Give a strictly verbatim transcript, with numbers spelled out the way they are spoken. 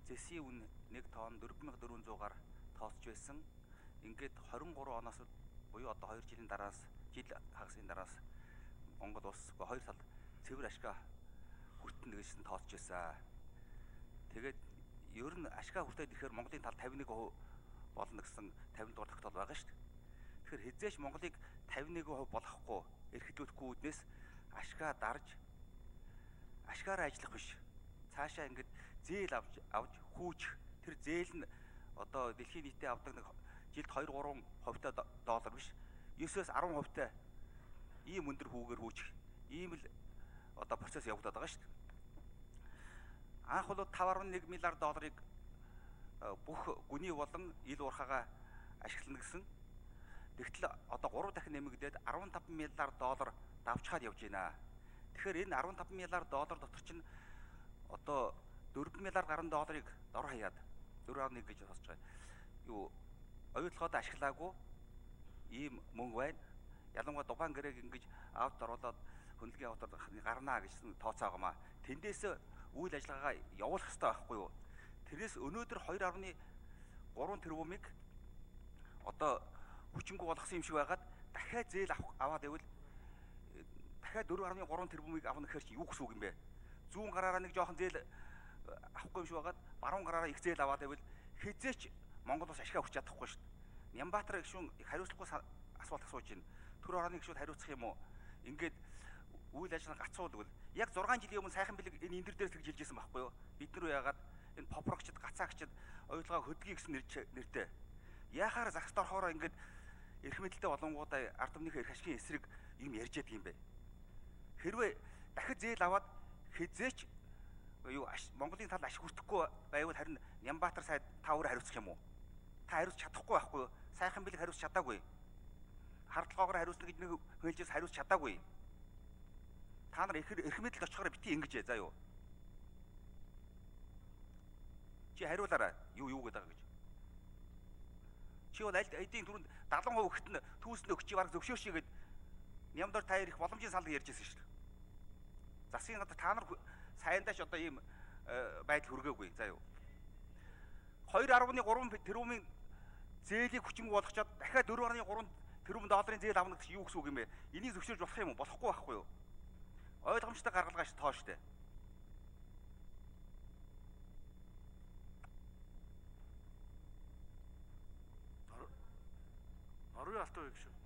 зэсийн үн нэг тоон дөрвөн мянга дөрвөн зуугаар тооцож байсан. Ингээд хорин гурван оноос буюу одоо хоёр жилийн дараас жил хагасын дараас Монгол улс хоёр тал цэвэр ашгаа хүртэн гэж тооцож байсан. Тэгээд ер нь ашгаа хүртээд ирэхээр Монголын тал тавин нэг хувь болно гэсэн тавин дугаар тогтоол байгаа шүү дээ. Тэгэхээр хэзээ ч Монголыг тавин нэг хувь болгохгүй эрхлүүлэхгүй үүднээс ашгаа дарж ашгаараа ажиллах биш. Цаашаа ингээд зээл авч авч хүүчих. Тэр зээл нь одоо дэлхийн нийтэд авдаг нэг жилд хоёр гурван хувьтай доллар биш. есөөс арван хувьтай ийм өндөр хүүгээр хүүчих. Ийм л одоо процесс явагдаад байгаа шүү дээ. Анх бол five point one миллиард долларыг бүх гүний болон ил уурхагаа ашиглана гэсэн. Тэгтэл одоо гурав дахин нэмэгдээд fifteen миллиард доллар давчхаад явж байна. Тэгэхээр энэ fifteen миллиард доллар дотор чинь одоо four миллиард гаруй долларыг дор хаяад four point one гэж сонсож байгаа. Юу оюутлогоод ашиглаагүй ийм мөнгө байна. Ялангуяа Дубайн гэрээг ингэж аут оруулаад хөндлөгийн аут гарнаа гэсэн тооцоо байгаамаа. Тэндээс үйл ажиллагаагаа явуулах хэрэгтэй байхгүй юу? Тэрнээс өнөөдөр two point three тэрбумыг одоо хүчингү болгосон юм шиг байгаад дахиад зээл аваад ивэл дахиад four point three тэрбумыг авах гэхээр чи юу гэсэн үг юм бэ? Зүүн гараараа нэг жоохон зээл авахгүй юм шиг байгаад баруун гараараа их зээл аваад ивэл хизээч Монгол бас ашгаа хүрч чадахгүй шүү дээ. Нямбатар гişүн хариуцлагагүй асуулт асууж байна. Төр орны гişүүд хариуцах юм уу? Ингээд үйл ажиллагаа гацуулвал яг six жилийн өмнө сайхан бэлэг энэ эндэр дээрс гэж хэлжсэн байхгүй юу? Бид нар яагаад энэ попрогчд, гацаагчд оюутгаа хөдгий гэсэн нэртэй. Яахаар загас дорхороо ингээд эрх мэдэлтэй болонгуудаа ард түмнийхээ эрх ашигын эсрэг юм ярьж яадаг юм бэ? Хэрвээ дахид зээл аваад хизээч юу Монголын тал ашиг хүртэхгүй байвал харин Нямбатар сайд та өөрөө хариуцах юм уу? Та хариуцах чадахгүй байхгүй юу? Сайхан бэлэг хариуцах чадаагүй. Хардлагоогоор хариуцна гэж нэг хэлжээс хариуцах чадаагүй. Та нар эрх эрх мэдэлд очихоор бити ингэж заа юу? Чи хариулаарай. Юу юу гэдэг гэж. Чи бол аль эдийн түрүүнд seventy percent өгөхт нь түүсэнд өгч бараг зөвшөөрчигээд Нямдар та ирэх боломжийн салыг ярьж байсан шүү дээ. Засгийн гадар та нар сайндаач одоо ийм байдал хүргээгүй заа юу. two point three тэрбумын зээлийг хүчингү болгочоод дахиад four point three тэрбум долларын зээл авах гэсэн юу гэсэн үг юм бэ? Энийг зөвшөөрж болох юм уу? Болохгүй байхгүй юу? Ойлгомжтой гаргалгаач тоо штэ. Орой алтаа гэж шүү.